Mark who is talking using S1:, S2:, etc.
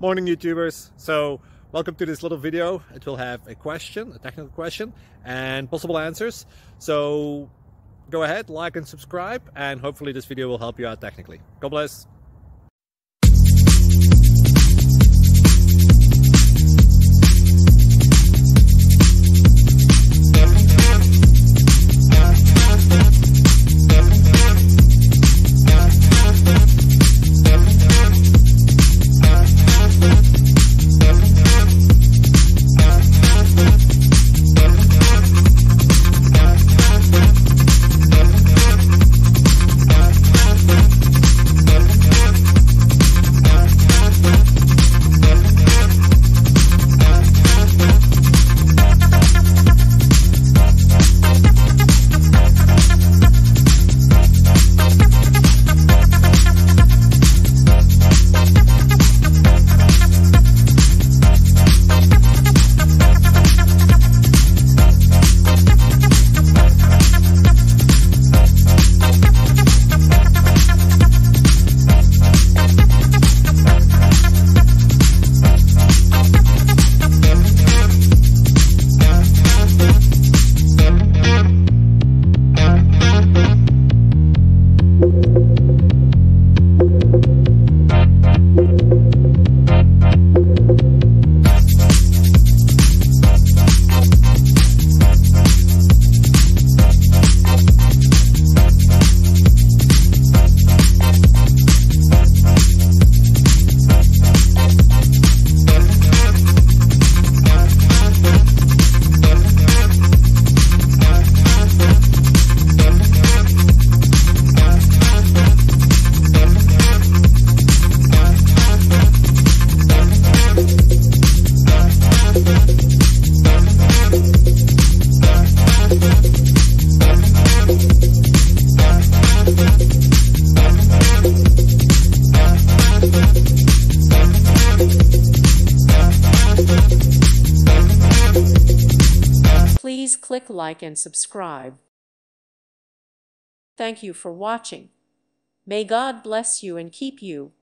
S1: Morning YouTubers. So welcome to this little video. It will have a question, a technical question, and possible answers. So go ahead, like and subscribe, and hopefully this video will help you out technically. God bless.
S2: Please click like and subscribe. Thank you for watching. May God bless you and keep you.